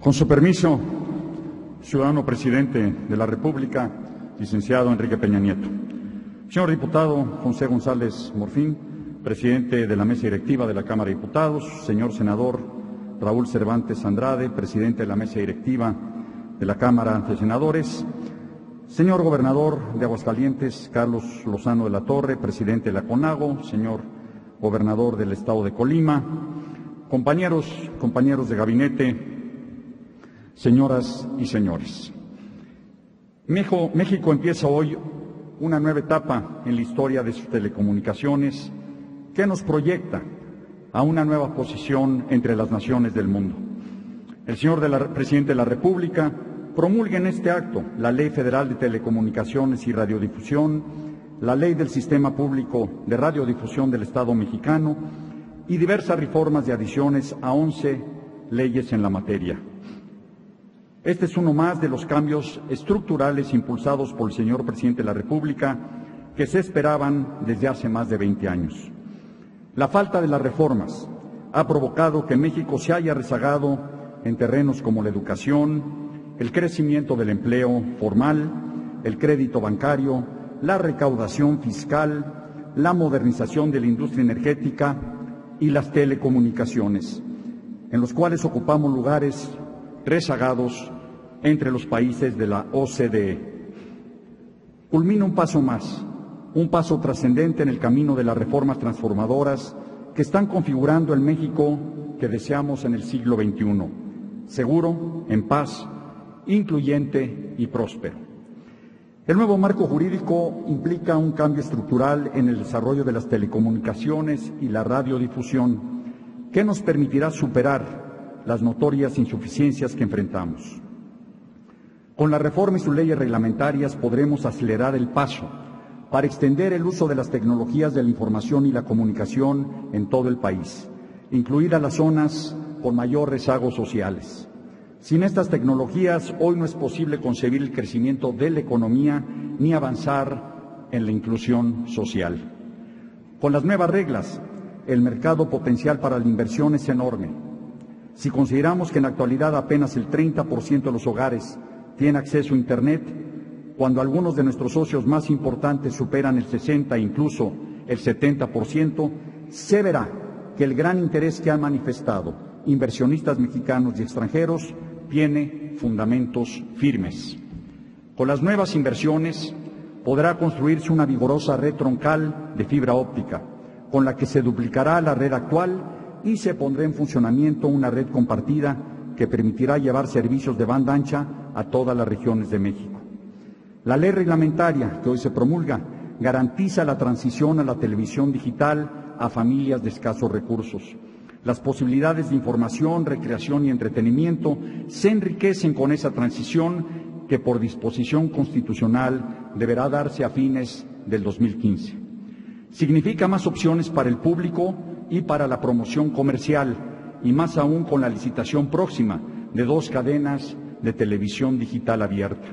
Con su permiso, ciudadano presidente de la República, licenciado Enrique Peña Nieto. Señor diputado José González Morfín, presidente de la mesa directiva de la Cámara de Diputados. Señor senador Raúl Cervantes Andrade, presidente de la mesa directiva de la Cámara de Senadores. Señor gobernador de Aguascalientes, Carlos Lozano de la Torre, presidente de la CONAGO. Señor gobernador del estado de Colima. Compañeros de gabinete, señoras y señores. México empieza hoy una nueva etapa en la historia de sus telecomunicaciones que nos proyecta a una nueva posición entre las naciones del mundo. El señor presidente de la República promulga en este acto la Ley Federal de Telecomunicaciones y Radiodifusión, la Ley del Sistema Público de Radiodifusión del Estado mexicano y diversas reformas y adiciones a 11 leyes en la materia. Este es uno más de los cambios estructurales impulsados por el señor presidente de la República que se esperaban desde hace más de 20 años. La falta de las reformas ha provocado que México se haya rezagado en terrenos como la educación, el crecimiento del empleo formal, el crédito bancario, la recaudación fiscal, la modernización de la industria energética y las telecomunicaciones, en los cuales ocupamos lugares rezagados entre los países de la OCDE. Culmina un paso más, un paso trascendente en el camino de las reformas transformadoras que están configurando el México que deseamos en el siglo XXI, seguro, en paz, incluyente y próspero. El nuevo marco jurídico implica un cambio estructural en el desarrollo de las telecomunicaciones y la radiodifusión que nos permitirá superar las notorias insuficiencias que enfrentamos. Con la reforma y sus leyes reglamentarias podremos acelerar el paso para extender el uso de las tecnologías de la información y la comunicación en todo el país, incluir a las zonas con mayor rezagos sociales. Sin estas tecnologías, hoy no es posible concebir el crecimiento de la economía ni avanzar en la inclusión social. Con las nuevas reglas, el mercado potencial para la inversión es enorme. Si consideramos que en la actualidad apenas el 30% de los hogares tiene acceso a Internet, cuando algunos de nuestros socios más importantes superan el 60% e incluso el 70%, se verá que el gran interés que han manifestado inversionistas mexicanos y extranjeros tiene fundamentos firmes. Con las nuevas inversiones podrá construirse una vigorosa red troncal de fibra óptica, con la que se duplicará la red actual y se pondrá en funcionamiento una red compartida que permitirá llevar servicios de banda ancha a todas las regiones de México. La ley reglamentaria que hoy se promulga garantiza la transición a la televisión digital a familias de escasos recursos. Las posibilidades de información, recreación y entretenimiento se enriquecen con esa transición que por disposición constitucional deberá darse a fines del 2015. Significa más opciones para el público y para la promoción comercial, y más aún con la licitación próxima de 2 cadenas de televisión digital abierta.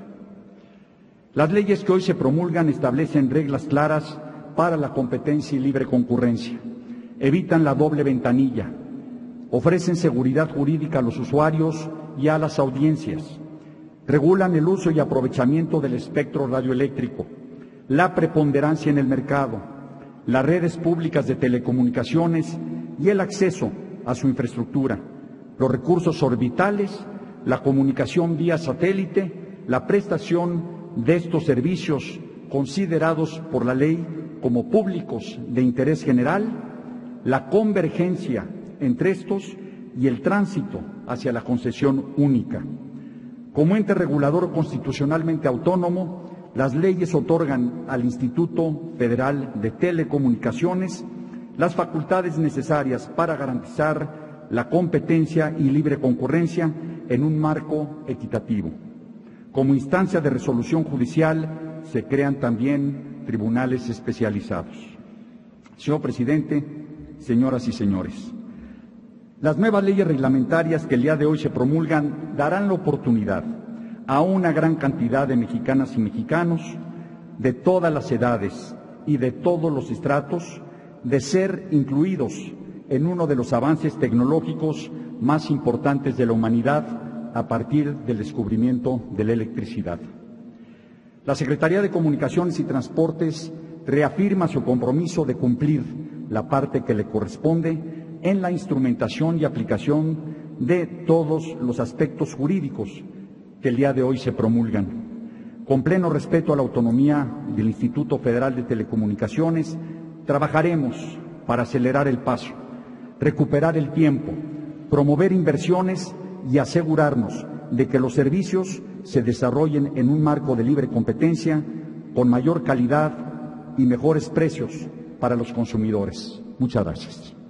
Las leyes que hoy se promulgan establecen reglas claras para la competencia y libre concurrencia, evitan la doble ventanilla, ofrecen seguridad jurídica a los usuarios y a las audiencias, regulan el uso y aprovechamiento del espectro radioeléctrico, la preponderancia en el mercado, las redes públicas de telecomunicaciones y el acceso a su infraestructura, los recursos orbitales, la comunicación vía satélite, la prestación de estos servicios considerados por la ley como públicos de interés general, la convergencia entre estos y el tránsito hacia la concesión única. Como ente regulador constitucionalmente autónomo, las leyes otorgan al Instituto Federal de Telecomunicaciones las facultades necesarias para garantizar la competencia y libre concurrencia en un marco equitativo. Como instancia de resolución judicial se crean también tribunales especializados. Señor presidente, señoras y señores, las nuevas leyes reglamentarias que el día de hoy se promulgan darán la oportunidad a una gran cantidad de mexicanas y mexicanos de todas las edades y de todos los estratos de ser incluidos en uno de los avances tecnológicos más importantes de la humanidad a partir del descubrimiento de la electricidad. La Secretaría de Comunicaciones y Transportes reafirma su compromiso de cumplir la parte que le corresponde en la instrumentación y aplicación de todos los aspectos jurídicos que el día de hoy se promulgan. Con pleno respeto a la autonomía del Instituto Federal de Telecomunicaciones, trabajaremos para acelerar el paso, recuperar el tiempo, promover inversiones y asegurarnos de que los servicios se desarrollen en un marco de libre competencia con mayor calidad y mejores precios para los consumidores. Muchas gracias.